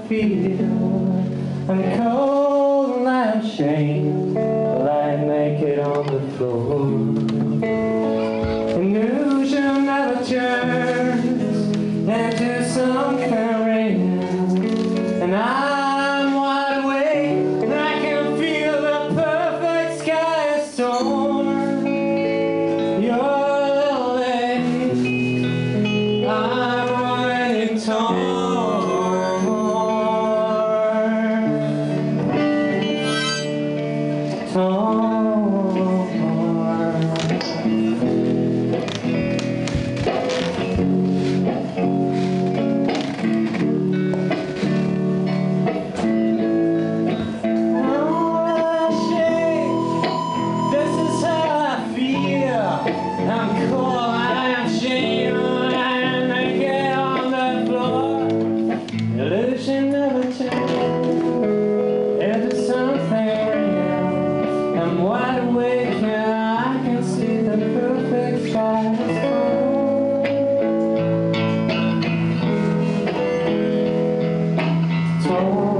feel. I'm cold and I'm ashamed, lying naked on the floor. Illusion never turns into something real, and I'm wide awake and I can feel the perfect sky is torn. You're late, I'm running torn. I'm cold, I'm ashamed, I'm naked on the floor. Illusion never turns into something real. I'm wide awake now, I can see the perfect sky is torn.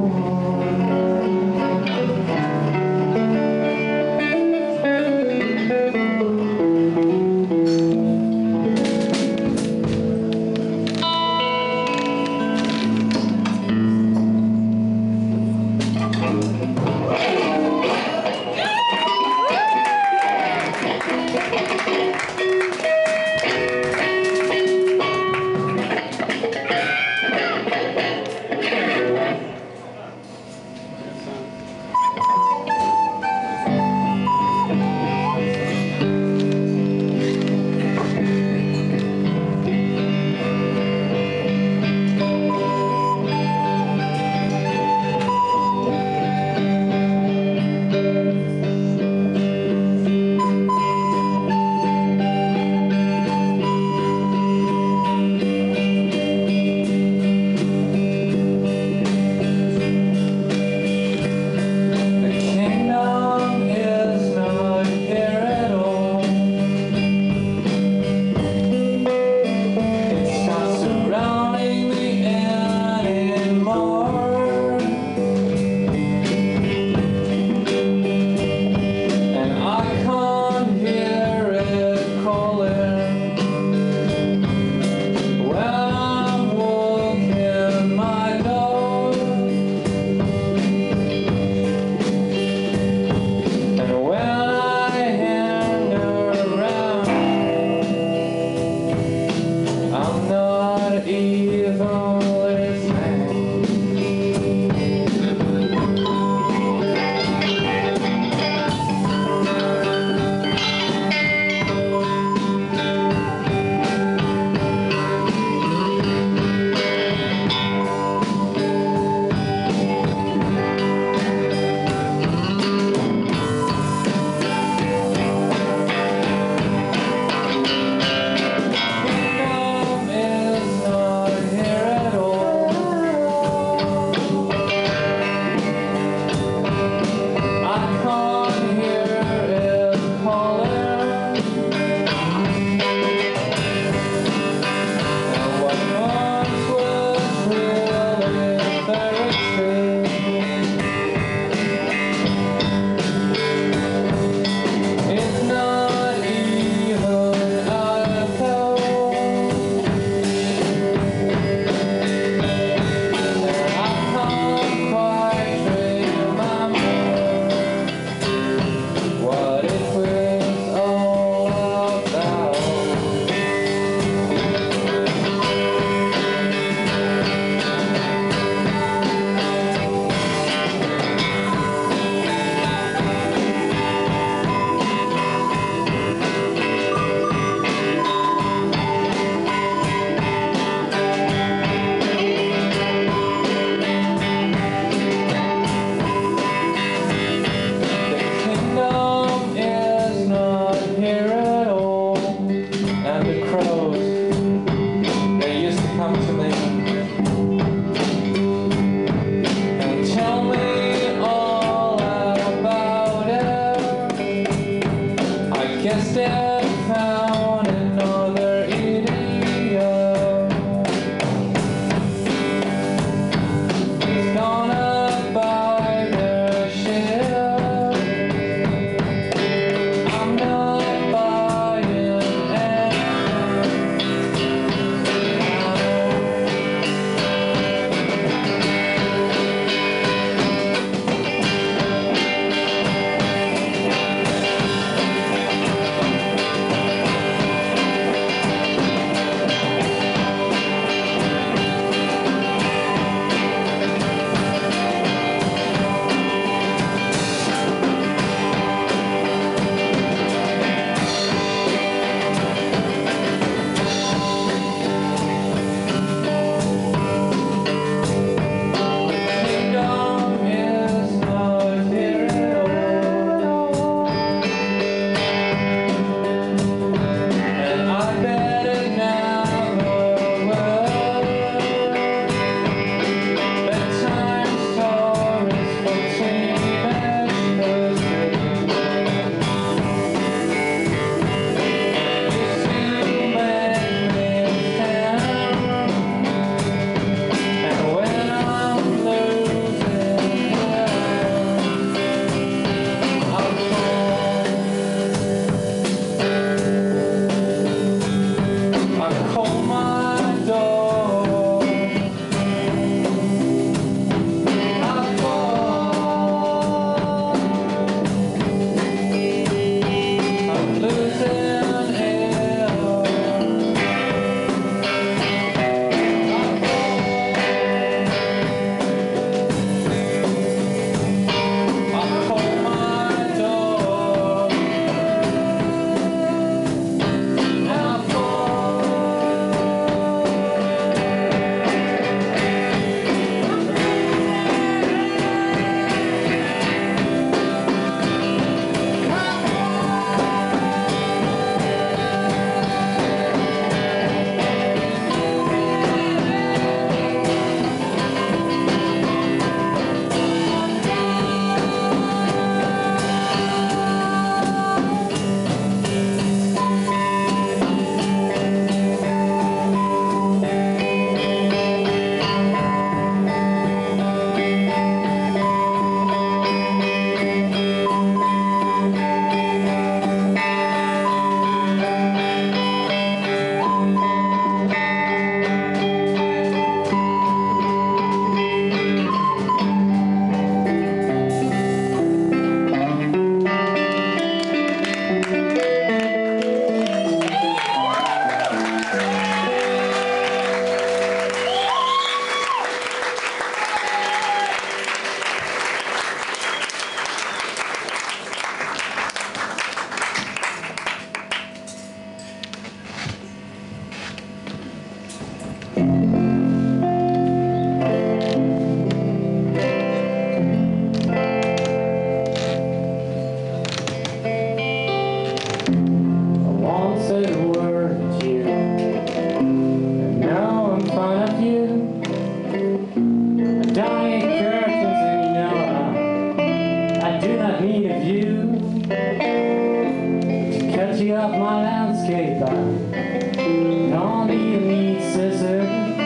paper. No need to need scissors.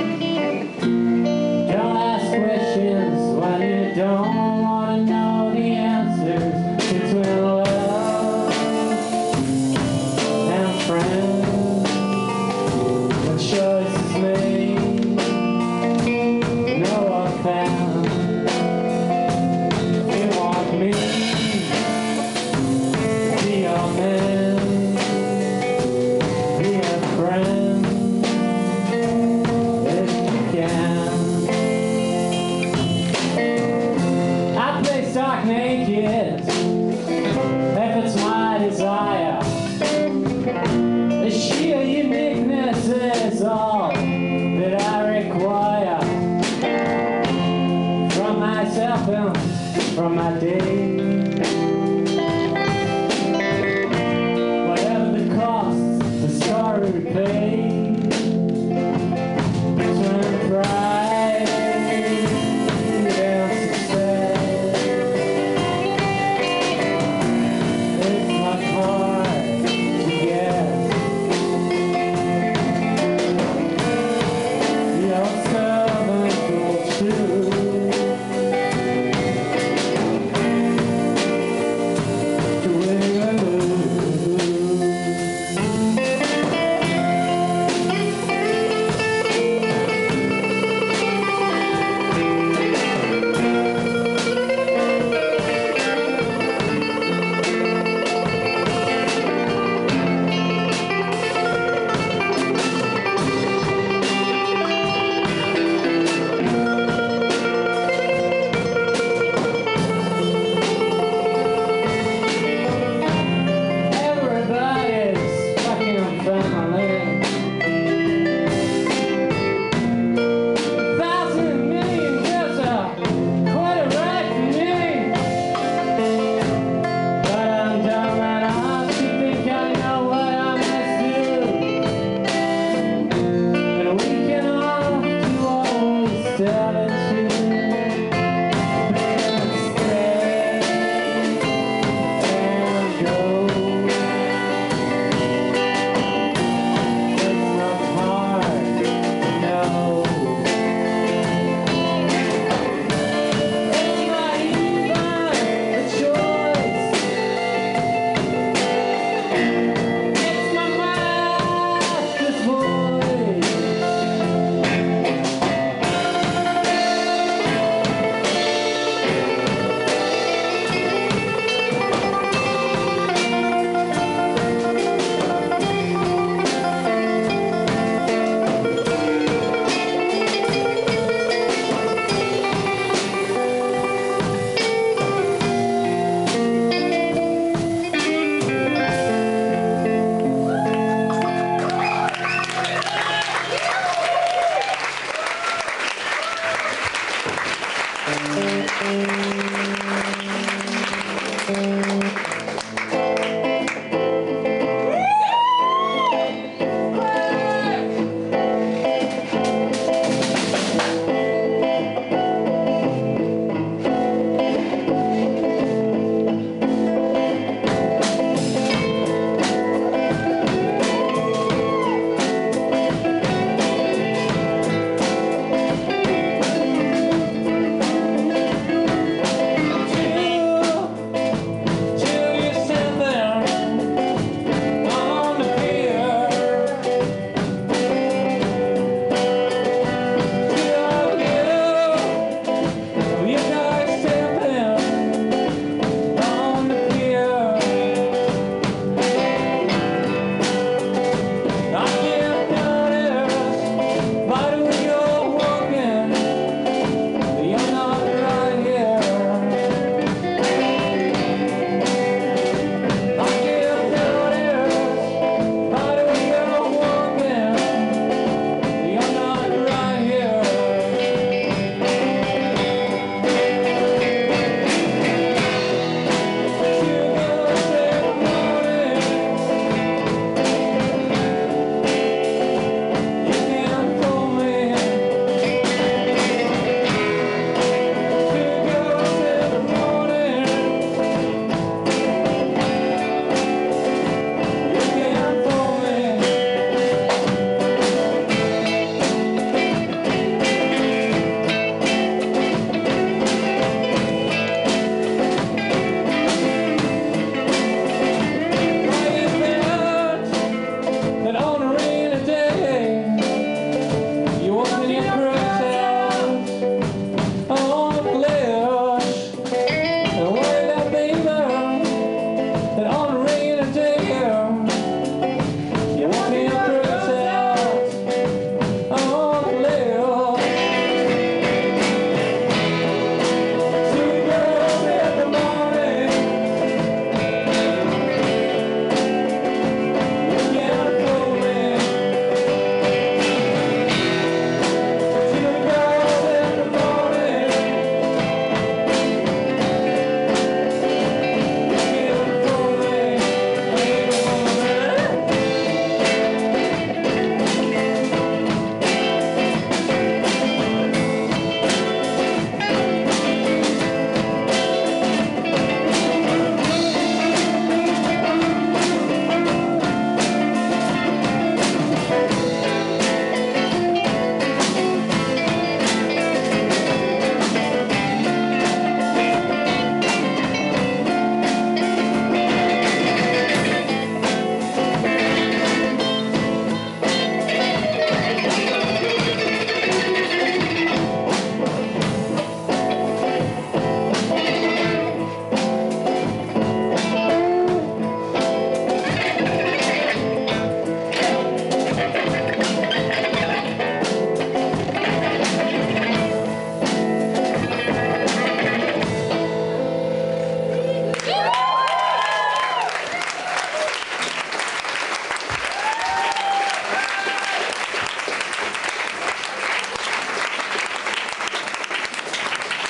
Don't ask questions when you don't want to know the answers. Between love and friends, the choice is made. No offense. If you want me, be your man, be a friend, if you can. I play stark naked, if it's my desire. The sheer uniqueness is all that I require from myself and from my day. Whatever the cost, the story we play. Between pride and success, it's much hard to guess. Your servant will choose to win or lose. Everybody's fucking family. 1,000 million years are quite right for me. But I'm dumb enough to think I know what I must do. And we can all do always tell the truth. Stay and go. It's not hard to know. It's not even a choice. It's my master's voice.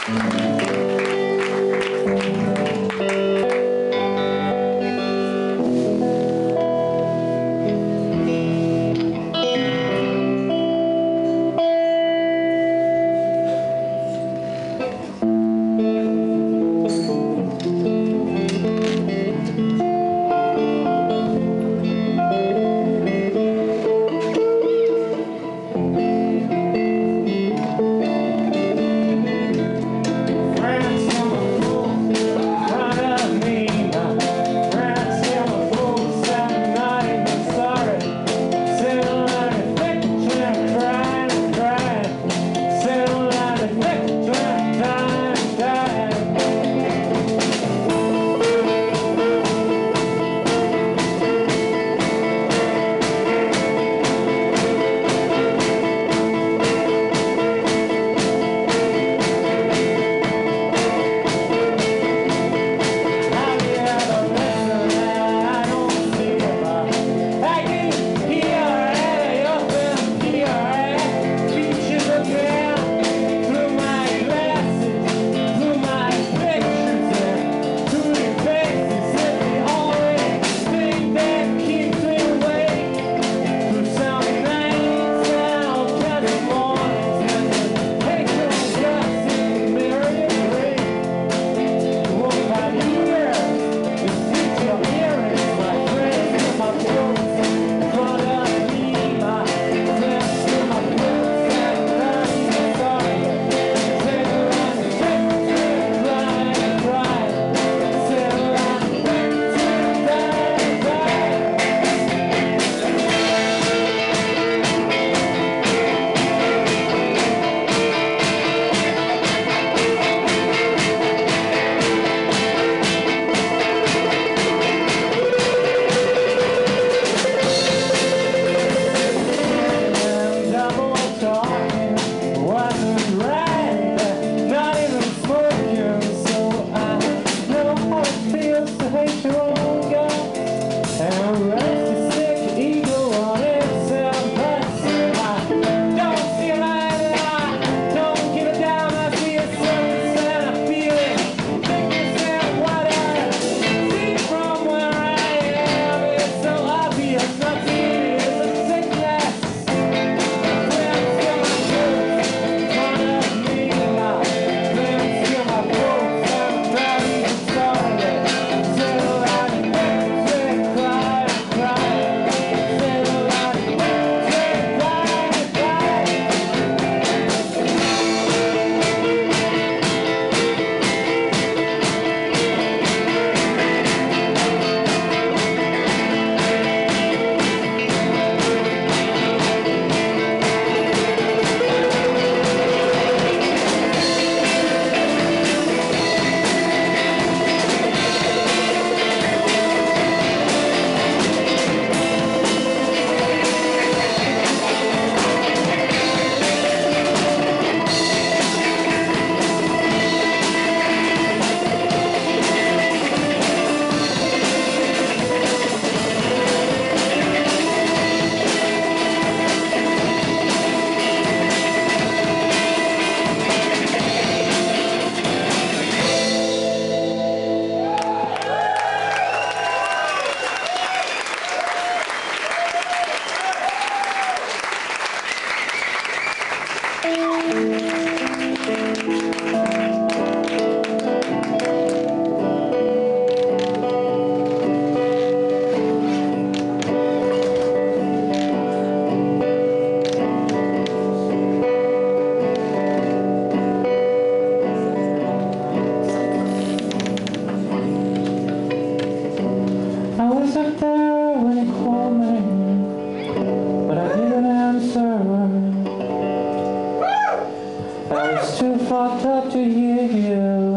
fucked up to hear you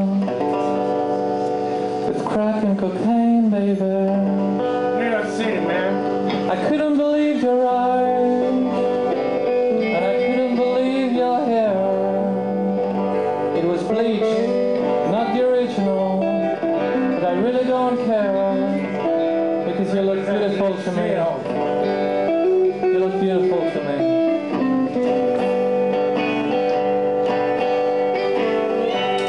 with crack and cocaine, baby. New York City, man. I couldn't believe your eyes, and I couldn't believe your hair. It was bleach, not the original, but I really don't care, because you look beautiful to me. You look beautiful to me.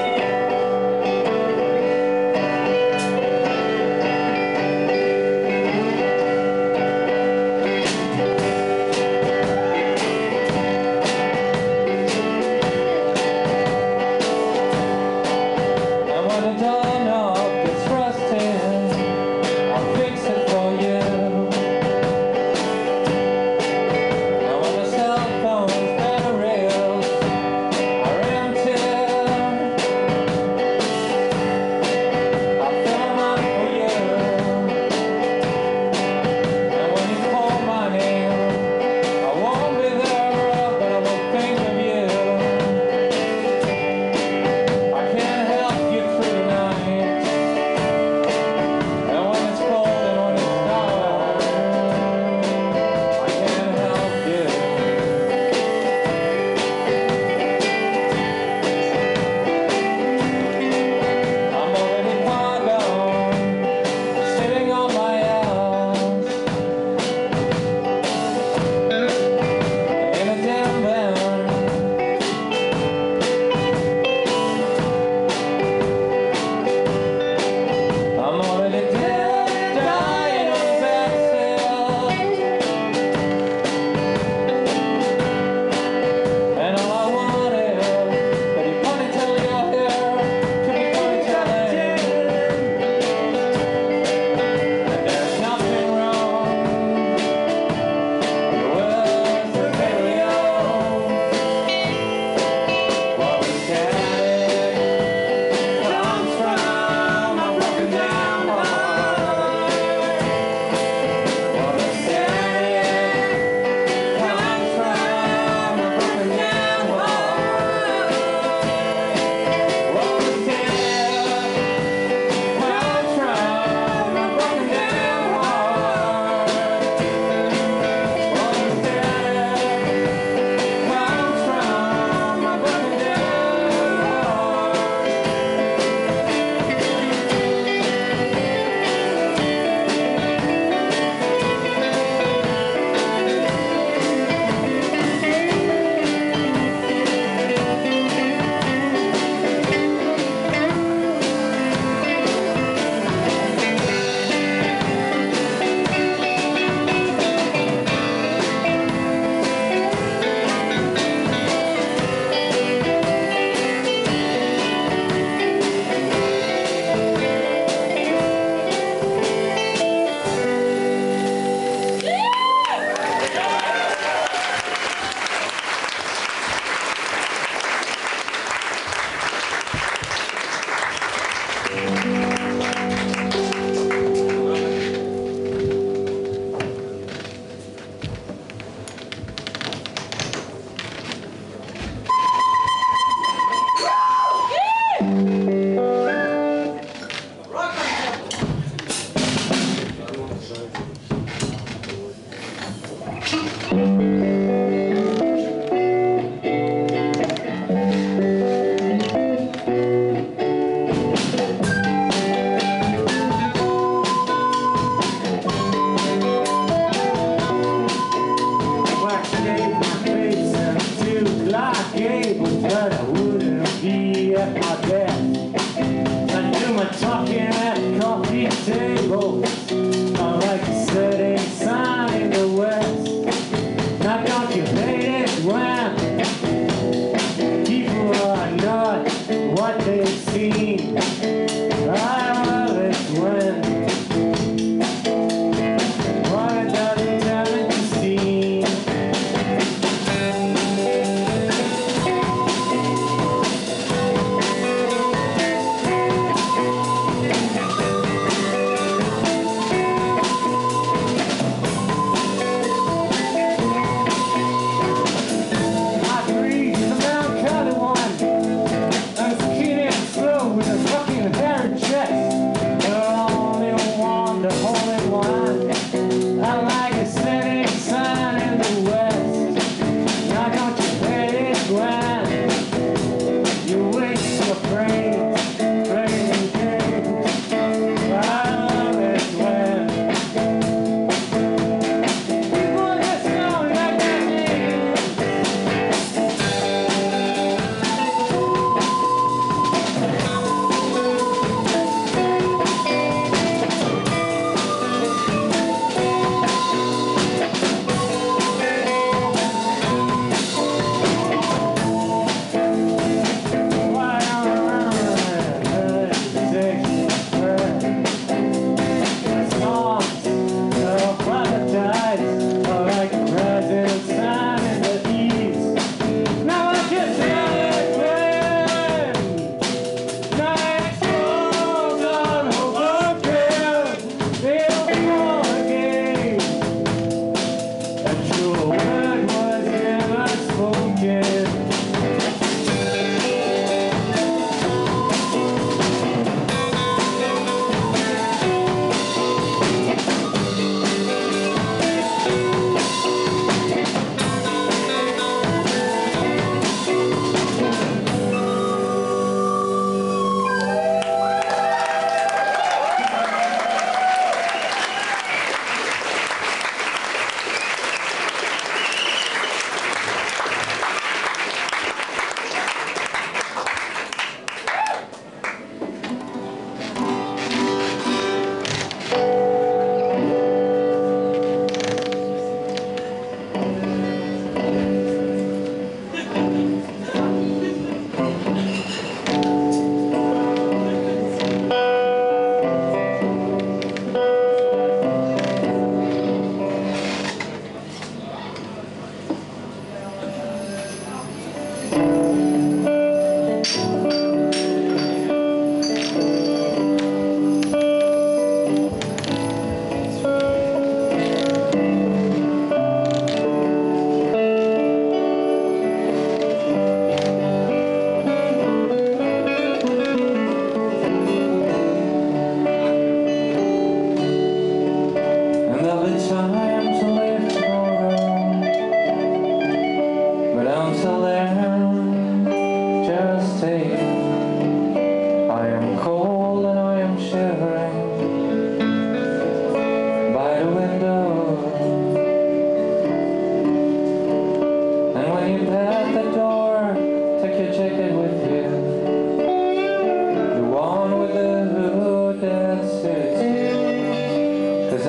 With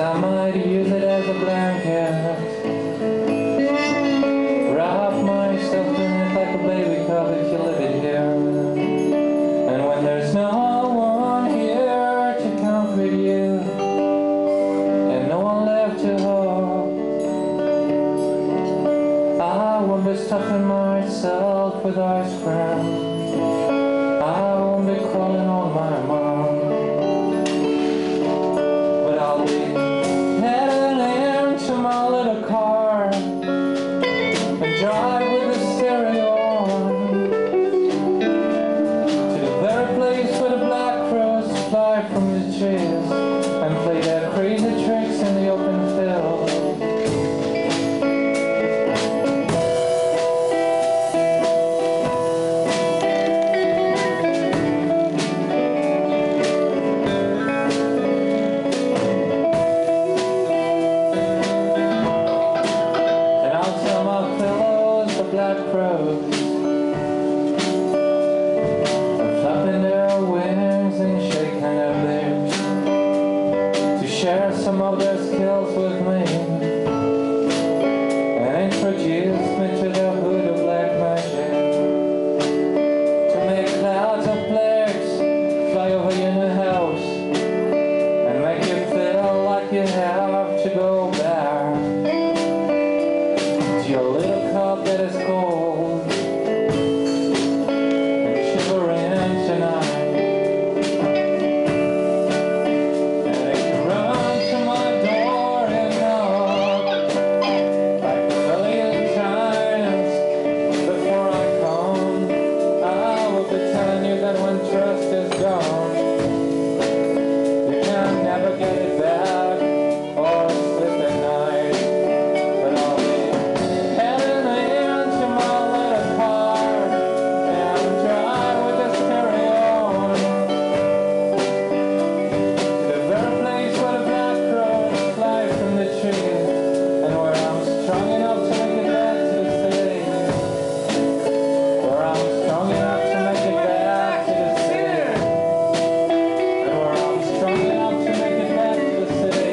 I might use it as a blanket, wrap myself in it like a baby cub if you live it here. And when there's no one here to comfort you, and no one left to hold, I won't be stuffing myself with ice cream. I won't be calling on my mom, but I'll be heading into my little car and drive with the stereo on to the very place where the black crows fly from the trees and play their crazy tricks in the open field. Black crows are flapping their wings and shaking their lips to share some of their skills with me and introduce me to their voodoo black magic to make clouds of plagues fly over your new house and make you feel like you have to go back to your little cup that is cold and shivering tonight. And if you run to my door and knock like a million times before I come, I will be telling you that when trust is gone, you can never get it back or sleep at night. But I'll be heading into my little car and drive with the stereo on to the very place where the black crows fly from the trees and where I'm strong enough to make it back to the city. Where I'm strong enough to make it back to the city. And where I'm strong enough to make it back to the city.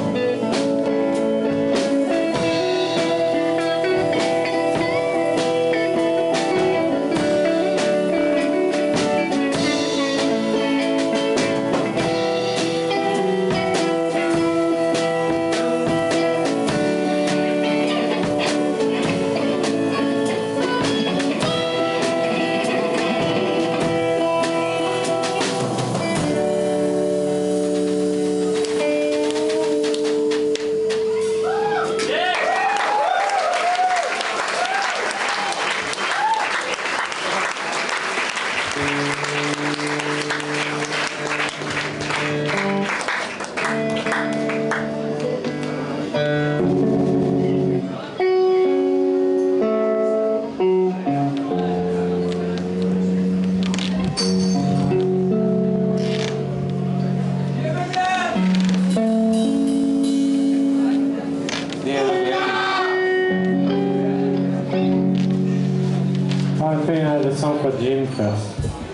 I think I had a song for Jim first.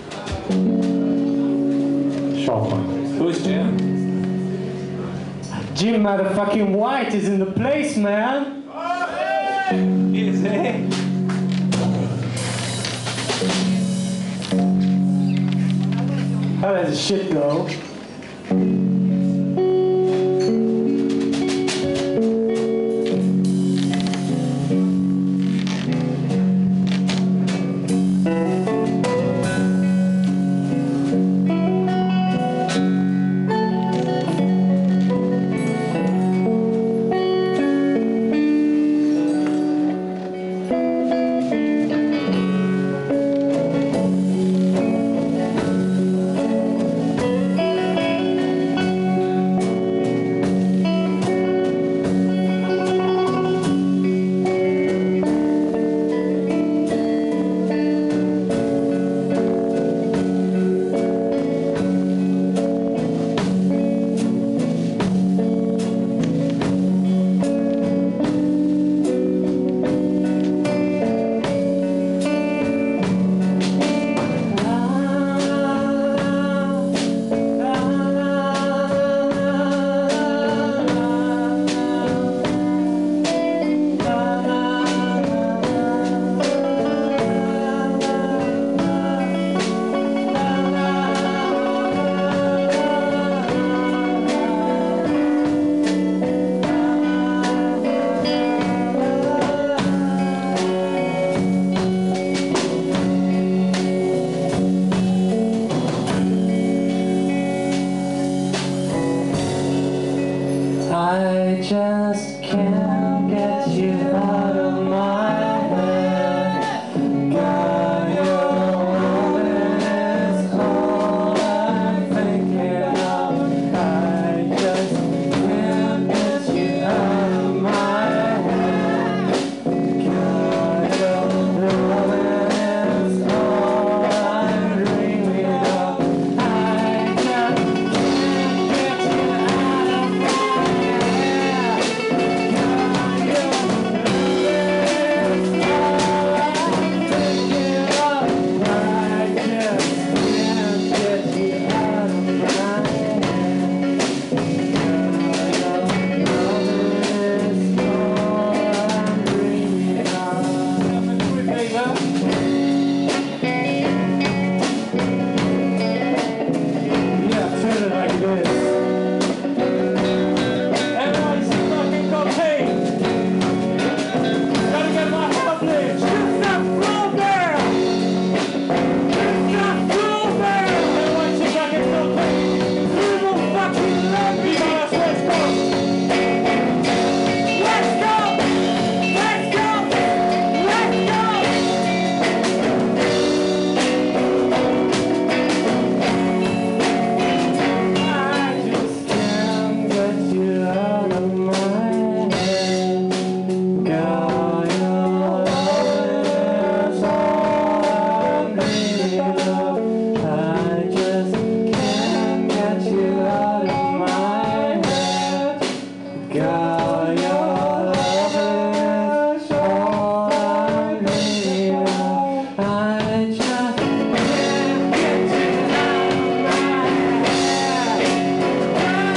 Short one. Who's Jim? Jim motherfucking White is in the place, man! Is he? How does the shit go? just can't get you out of my head. God, your loving is all I'm thinking of. I just can't get you out of my head. God, your loving is all I'm dreaming of. I just can't get you out of my head. God, your loving is all I'm thinking of. I just can't get you out of my head. God, your loving is all I'm dreaming of. Yeah, turn it like this. Everybody's fucking cocaine. Gotta get my help, please. Shift that floor there. Shift that floor there. Everybody's fucking cocaine. You will fucking love me. Let's go. Let's go. Let's go. Let's go. I just can't get you out of my head. God, your love is all I'm dreaming of. I just can't get you out of my head. God, your love is all I'm dreaming of. I just can't get you out of my head.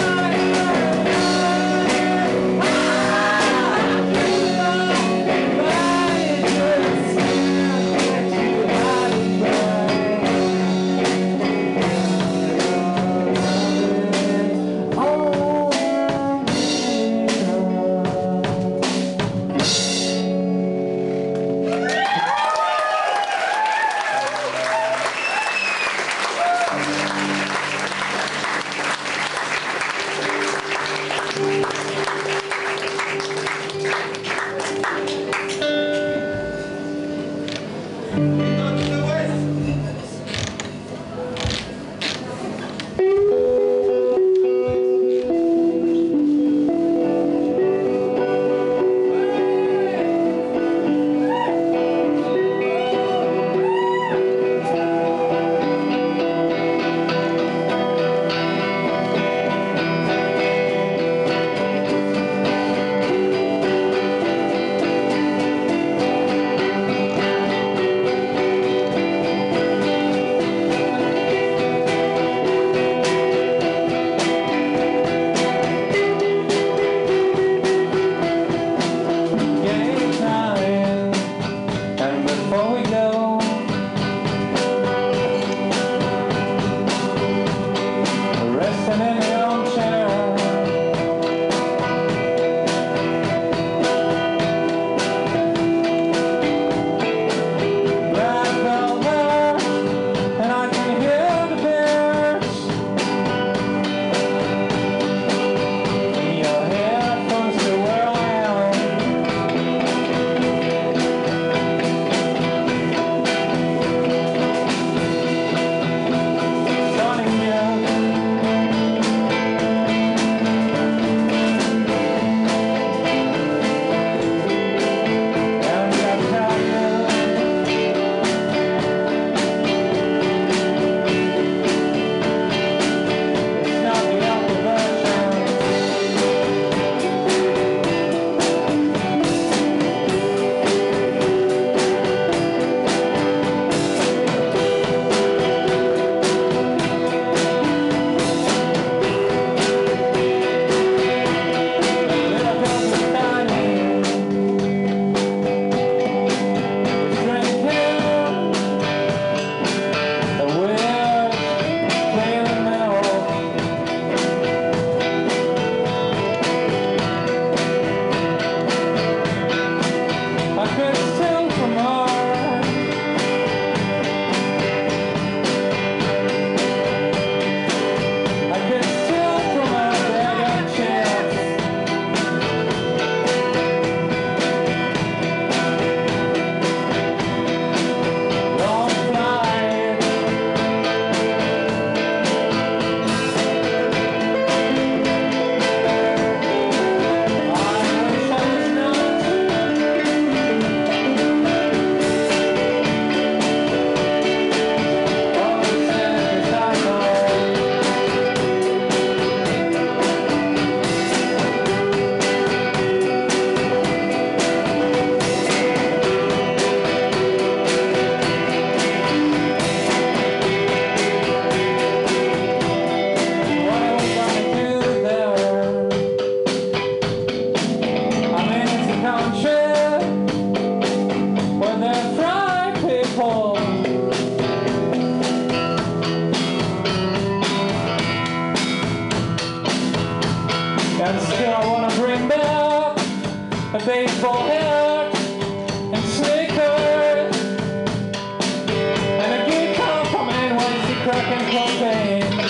And still I wanna bring back a baseball hat and sneakers and a good car from NYC crack and cocaine.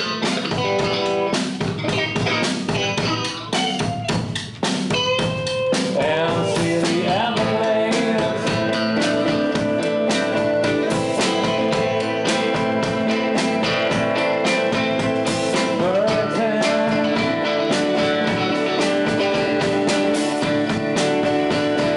And see the Everglades. Birds and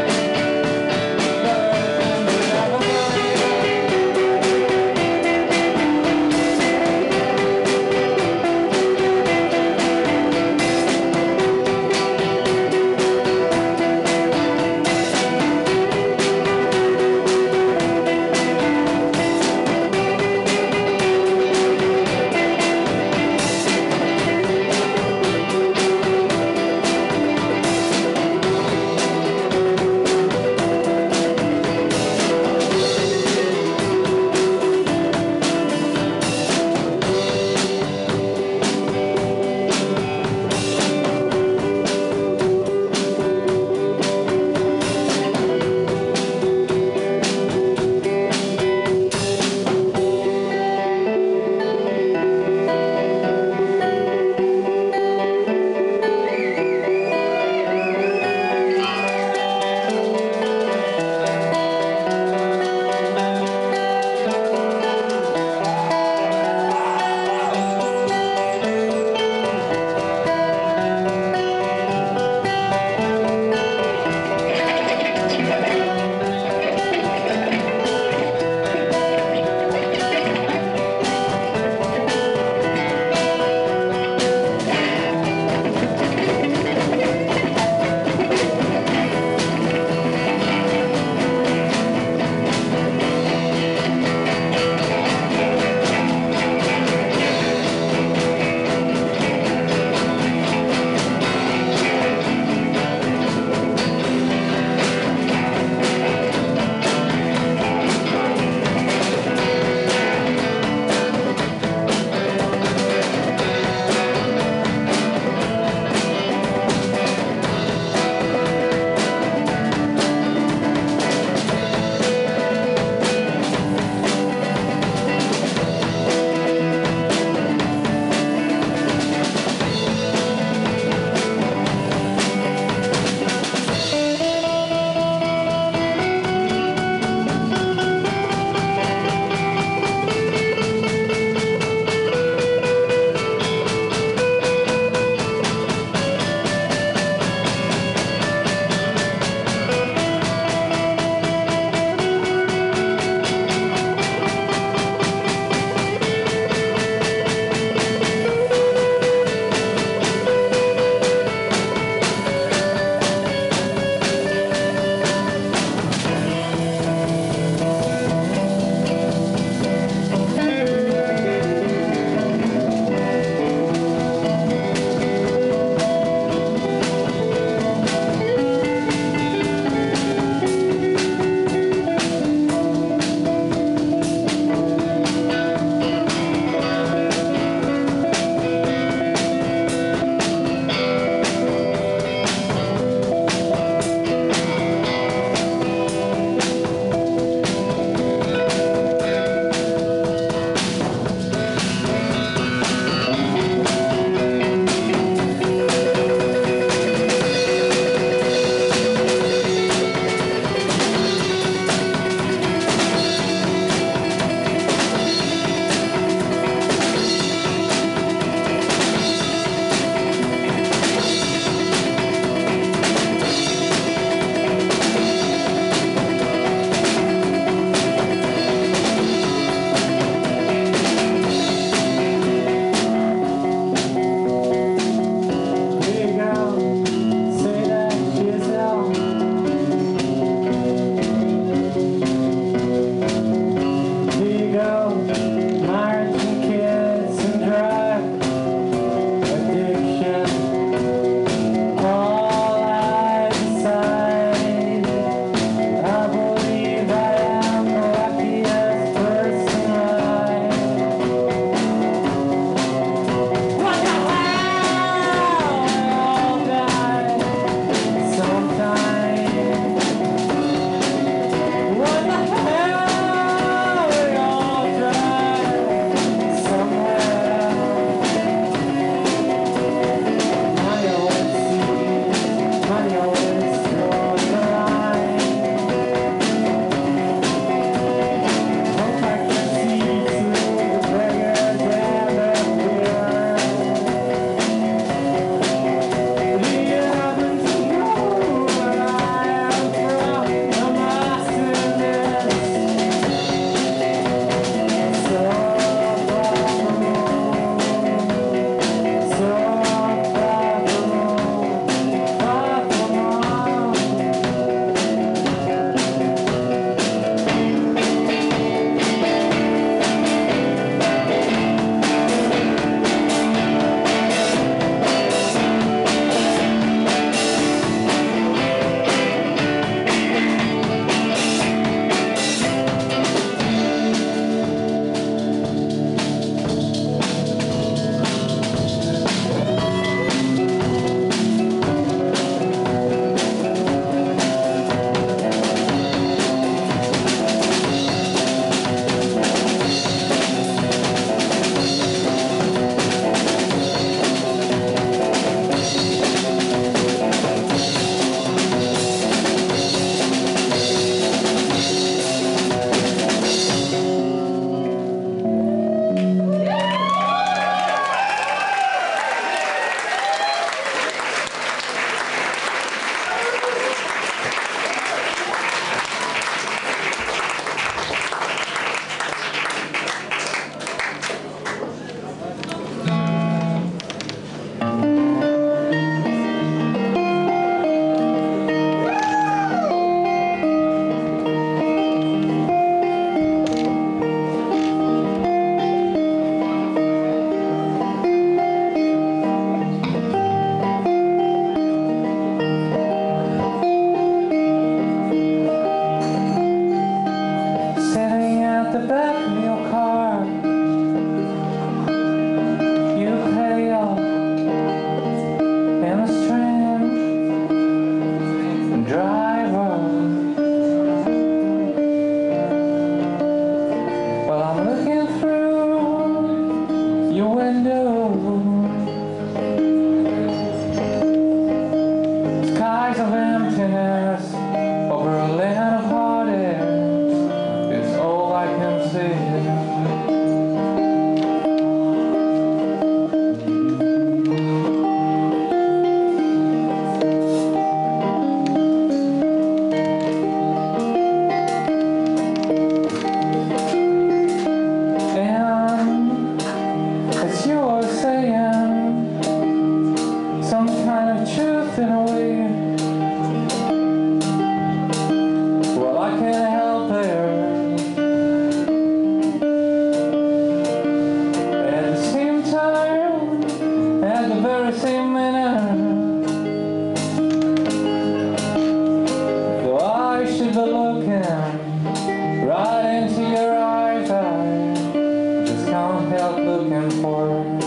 stand for.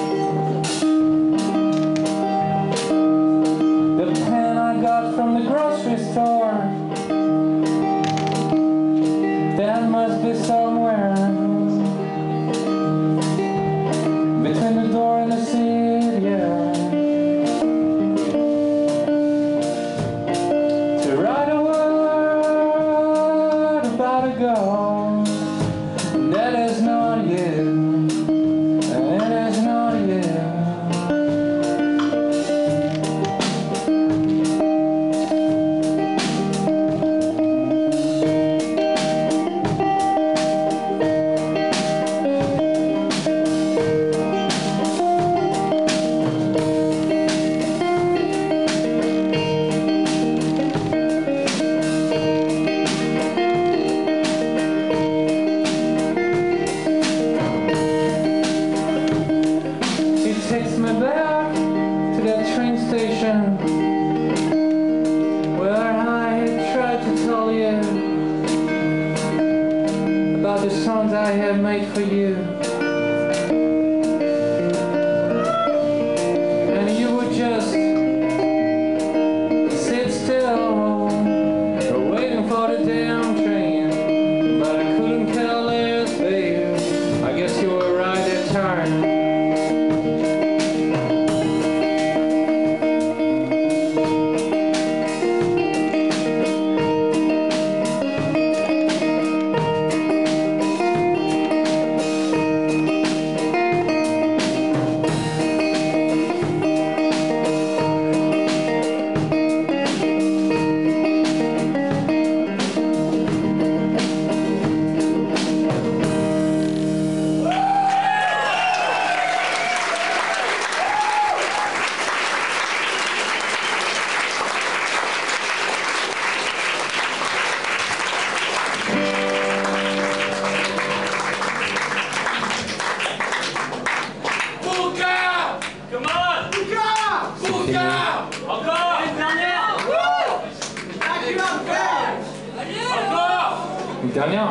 The pen I got from the grocery store, that must be somewhere between the door and the seat, yeah. To write a word about a girl that is not you, and it is not you. Takes me back to that train station where I tried to tell you about the songs I had made for you, and you would just sit still waiting for the damn train, but I couldn't care less, babe. I guess you were right that time. Dernière.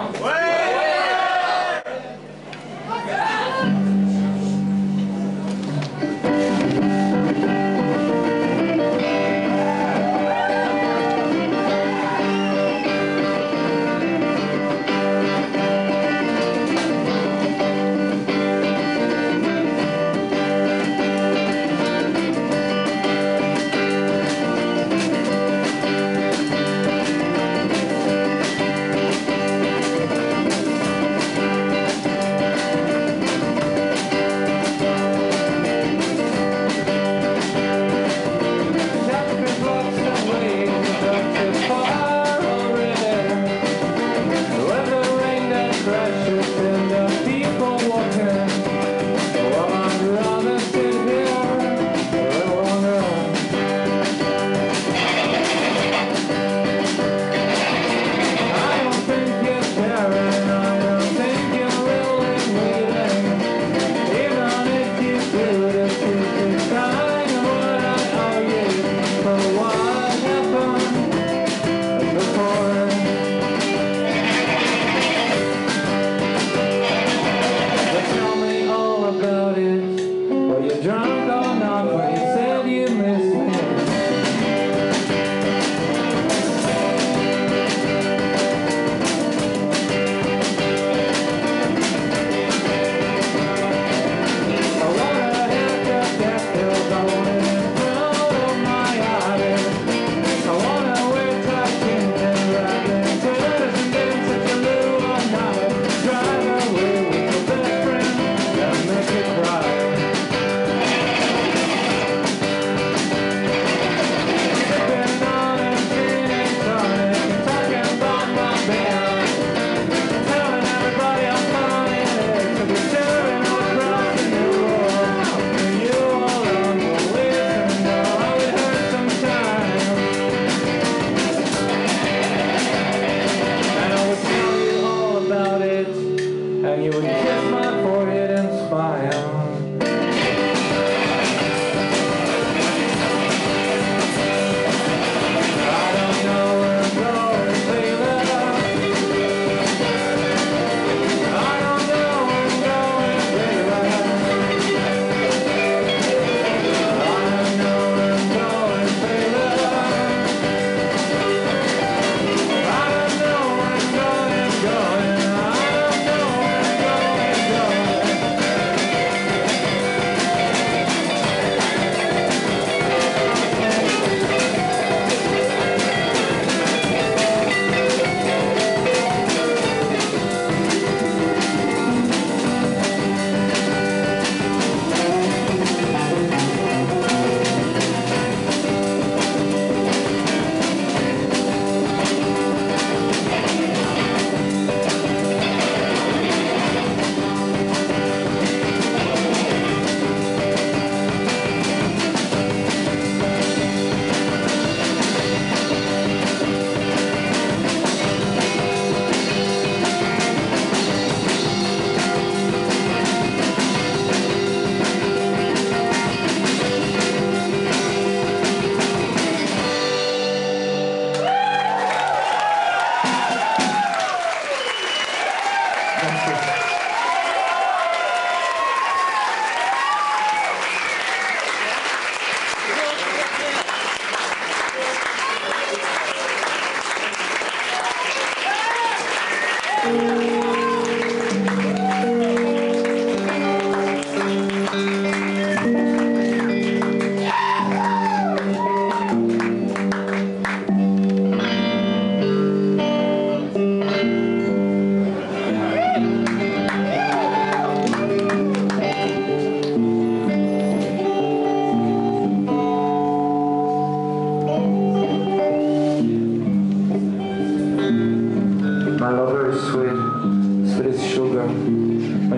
Drive away with your best friend, that make you cry.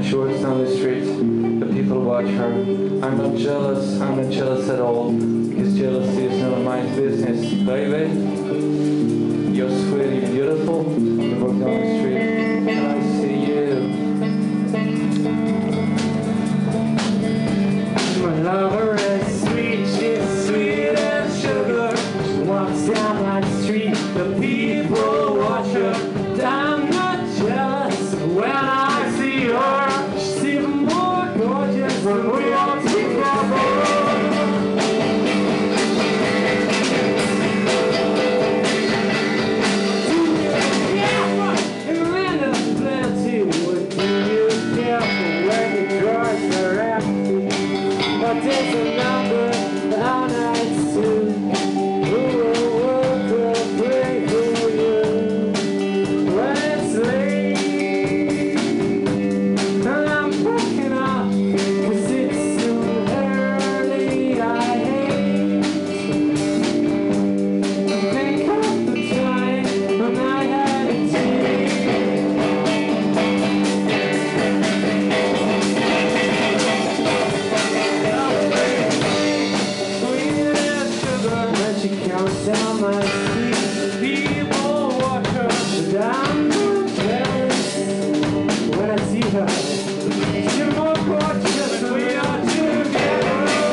She walks down the street, the people watch her. I'm not jealous at all, because jealousy is none of my business. Baby, you're sweet and beautiful. You walk down the street, and I see you. My lover is sweet, she's sweet as sugar. She walks down my street, the people watch her. I'm not jealous when I see her. She's even more gorgeous when we all together. And then there's plenty. What do you care for when your drawers are empty? But there's a number all night soon. Who will work to play for you when it's late? And I'm breaking up 'cause it's too early. I hate to think of the time when I had a team. Sweet as sugar, when she counts down my street, people watch her, but I'm not jealous when I see her. She's more gorgeous than we are together.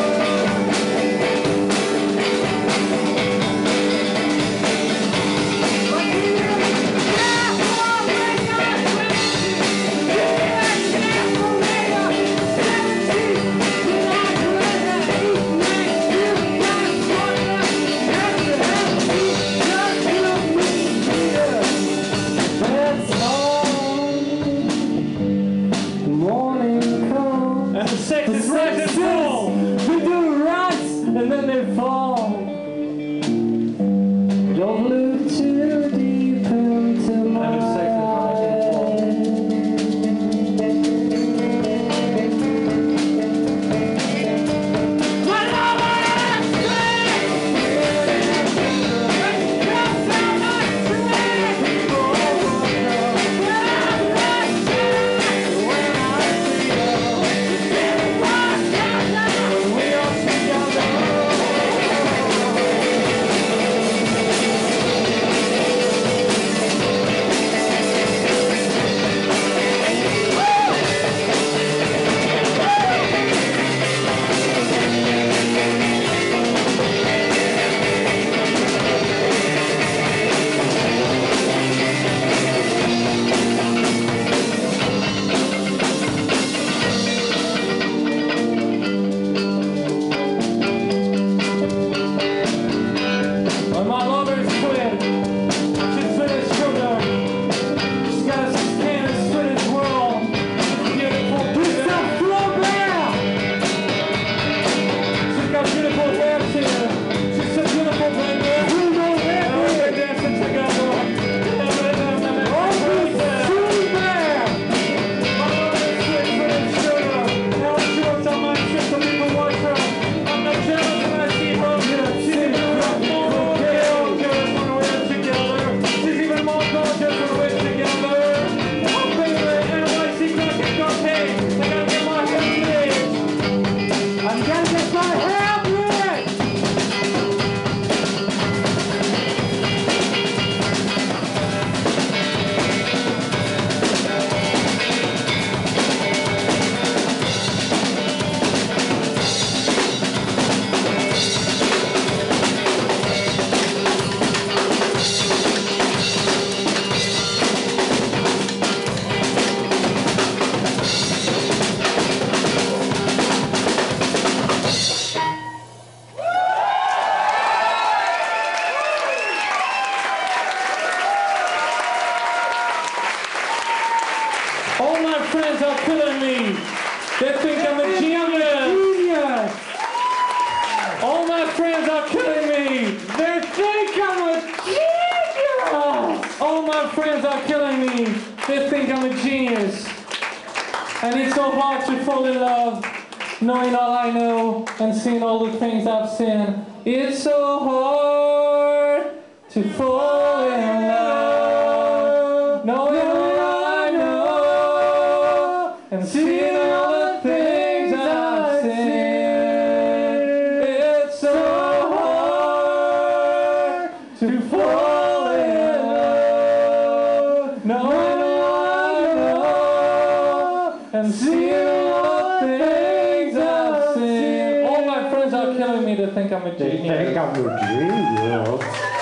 And the sex is right and full. We do runs and then they fall. Don't look too deep into my And the sex is right and full. My lover is sweet. When she comes down my street, people watch her. When I'm not jealous when I see her. People watch her now. We all together. When my lover is quit, she's sweet as sugar. She's got a skin as sweet as world. She's beautiful. She's so Flaubert. She's got beautiful hair too. She's so beautiful, baby. We know that. And we're dancing together. Oh, Flaubert. My lover is sweet as sugar. Now she works on my street so people watch her. I'm not jealous when I see her. She's even more gorgeous when we're together. Oh baby, NYC crack and cocaine. I gotta get my hair bleached. I'm gonna get my hair bleached. All my friends are killing me. They think I'm a genius. All my friends are killing me. They think I'm a genius. All my friends are killing me. They think I'm a genius. And it's so hard to fall in love, knowing all I know and seeing all the things I've seen. It's so hard to fall in love, knowing all I know and seeing me to think I'm a They genius. think I'm a genius.